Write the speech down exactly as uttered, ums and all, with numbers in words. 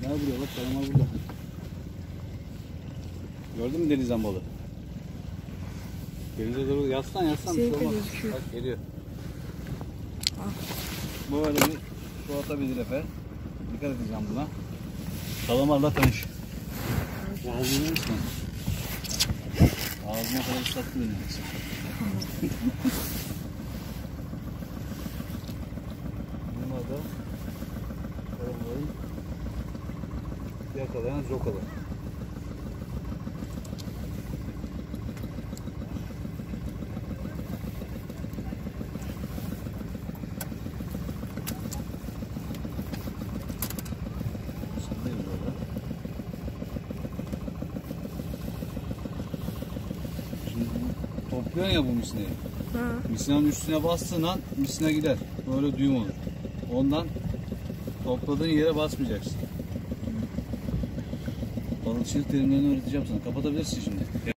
Gel buraya bak, kalamar burada. Gördün mü denizden balığı? Denize doğru yaslan yaslan bir şey olmaz. Bak geliyor. Ah. Böyle bir su atabilir Efe. Dikkat edeceğim buna. Kalamarla tanış. Bu ağzını ıslan. Ağzına kadar ıslattı beni. Bunlar da kalamarın yakalayan zokalı. Topluyorsun ya bu misneyi. Ha. Misnenin üstüne bastığın an misine gider. Böyle düğüm olur. Ondan topladığın yere basmayacaksın. Balıkçılık terimlerini öğreteceğim sana. Kapatabilirsin şimdi.